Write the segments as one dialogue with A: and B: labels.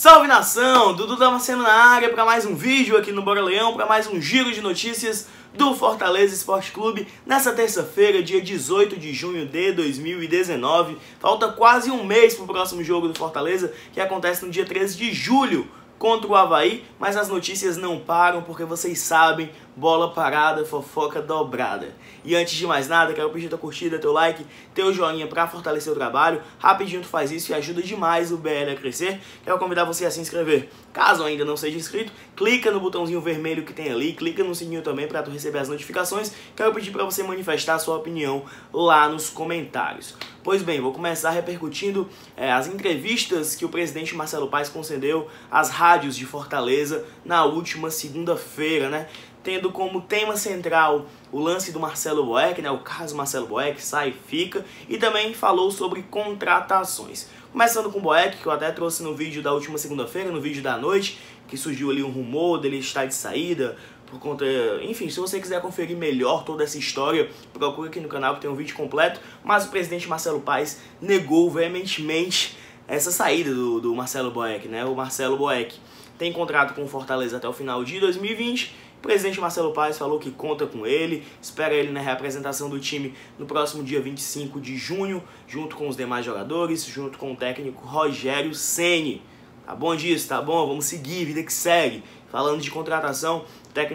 A: Salve nação, Dudu Damasceno na área para mais um vídeo aqui no Bora Leão, para mais um giro de notícias do Fortaleza Esporte Clube nessa terça-feira, dia 18 de junho de 2019. Falta quase um mês para o próximo jogo do Fortaleza, que acontece no dia 13 de julho contra o Avaí, mas as notícias não param porque vocês sabem, bola parada, fofoca dobrada. E antes de mais nada, quero pedir tua curtida, teu like, teu joinha para fortalecer o trabalho. Rapidinho tu faz isso e ajuda demais o BL a crescer. Quero convidar você a se inscrever. Caso ainda não seja inscrito, clica no botãozinho vermelho que tem ali, clica no sininho também para tu receber as notificações. Quero pedir para você manifestar a sua opinião lá nos comentários. Pois bem, vou começar repercutindo as entrevistas que o presidente Marcelo Paes concedeu às rádios de Fortaleza na última segunda-feira, né? Tendo como tema central o lance do Marcelo Boeck, né? O caso Marcelo Boeck, sai e fica, e também falou sobre contratações. Começando com o Boeck, que eu até trouxe no vídeo da última segunda-feira, no vídeo da noite, que surgiu ali um rumor dele estar de saída, por conta... Enfim, se você quiser conferir melhor toda essa história, procura aqui no canal que tem um vídeo completo, mas o presidente Marcelo Paes negou veementemente essa saída do Marcelo Boeck, né? O Marcelo Boeck tem contrato com o Fortaleza até o final de 2020, o presidente Marcelo Paes falou que conta com ele, espera ele na reapresentação do time no próximo dia 25 de junho, junto com os demais jogadores, junto com o técnico Rogério Ceni. Tá bom disso? Tá bom? Vamos seguir, vida que segue. Falando de contratação,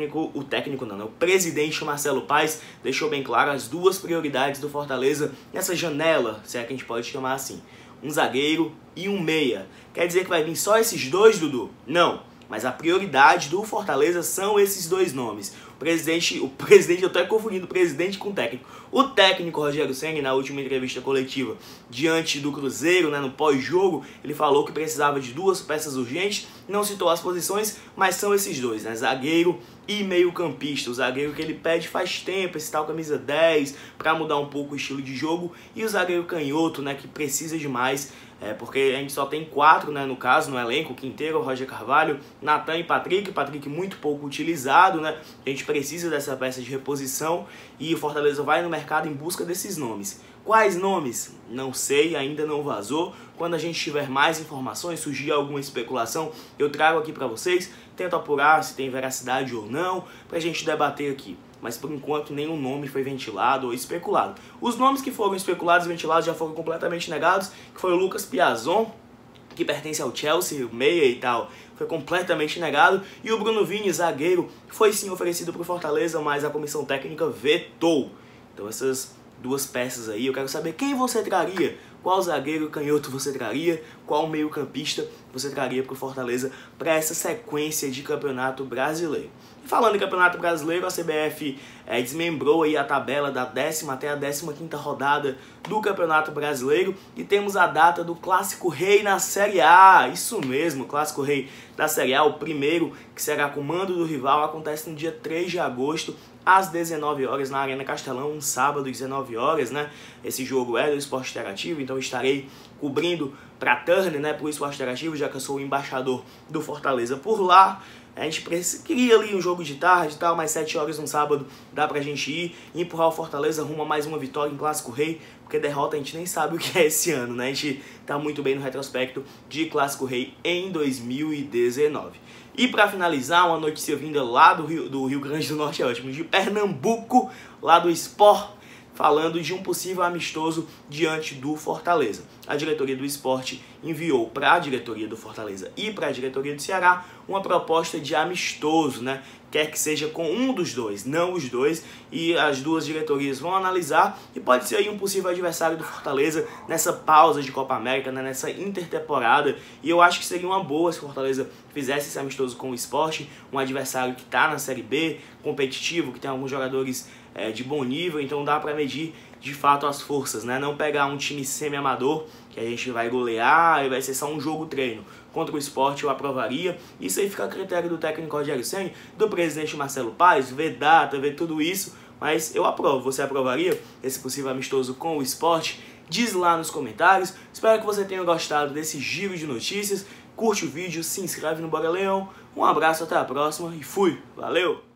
A: o presidente Marcelo Paes deixou bem claro as duas prioridades do Fortaleza nessa janela, se é que a gente pode chamar assim. Um zagueiro e um meia. Quer dizer que vai vir só esses dois, Dudu? Não. Mas a prioridade do Fortaleza são esses dois nomes. O presidente, eu tô confundindo o presidente com o técnico. O técnico Rogério Ceni, na última entrevista coletiva diante do Cruzeiro, né, no pós-jogo, ele falou que precisava de duas peças urgentes, não citou as posições, mas são esses dois, né, zagueiro e meio-campista. O zagueiro que ele pede faz tempo, esse tal camisa 10, para mudar um pouco o estilo de jogo, e o zagueiro canhoto, né, que precisa demais, porque a gente só tem 4, né, no caso, no elenco, Quinteiro, Roger Carvalho, Natan e Patrick muito pouco utilizado, né, a gente precisa dessa peça de reposição, e o Fortaleza vai no mercado em busca desses nomes. Quais nomes? Não sei, ainda não vazou. Quando a gente tiver mais informações, surgir alguma especulação, eu trago aqui para vocês, tento apurar se tem veracidade ou não, pra gente debater aqui. Mas por enquanto nenhum nome foi ventilado ou especulado. Os nomes que foram especulados e ventilados já foram completamente negados, que foi o Lucas Piazon, que pertence ao Chelsea, o meia e tal, foi completamente negado, e o Bruno Vini, zagueiro, foi sim oferecido para o Fortaleza, mas a comissão técnica vetou. Então essas duas peças aí, eu quero saber quem você traria, qual zagueiro canhoto você traria, qual meio campista você traria para o Fortaleza para essa sequência de campeonato brasileiro. E falando em campeonato brasileiro, a CBF desmembrou aí a tabela da 10ª até a 15ª rodada do campeonato brasileiro e temos a data do Clássico Rei na Série A, isso mesmo, Clássico Rei da Série A, o primeiro que será com mando do rival, acontece no dia 3 de agosto, às 19 horas na Arena Castelão, um sábado, 19 horas, né? Esse jogo é do Esporte Interativo, então estarei cobrindo para a Turner, né, para o Esporte Interativo, já que eu sou o embaixador do Fortaleza por lá. A gente queria ali um jogo de tarde e tal, mas 7 horas no sábado dá pra gente ir e empurrar o Fortaleza rumo a mais uma vitória em Clássico Rei, porque derrota a gente nem sabe o que é esse ano, né? A gente tá muito bem no retrospecto de Clássico Rei em 2019. E para finalizar, uma notícia vinda lá do Rio Grande do Norte, é ótimo, de Pernambuco, lá do Sport, falando de um possível amistoso diante do Fortaleza. A diretoria do Sport enviou para a diretoria do Fortaleza e para a diretoria do Ceará uma proposta de amistoso, né? Quer que seja com um dos dois, não os dois, e as duas diretorias vão analisar e pode ser aí um possível adversário do Fortaleza nessa pausa de Copa América, né? Nessa intertemporada, e eu acho que seria uma boa se o Fortaleza fizesse esse amistoso com o Sport, um adversário que está na Série B, competitivo, que tem alguns jogadores de bom nível, então dá para medir de fato as forças, né? Não pegar um time semi-amador que a gente vai golear e vai ser só um jogo treino. Contra o Sport eu aprovaria. Isso aí fica a critério do técnico Rogério Ceni, do presidente Marcelo Paes, ver data, ver tudo isso, mas eu aprovo. Você aprovaria esse possível amistoso com o Sport? Diz lá nos comentários. Espero que você tenha gostado desse giro de notícias. Curte o vídeo, se inscreve no Bora Leão. Um abraço, até a próxima e fui! Valeu!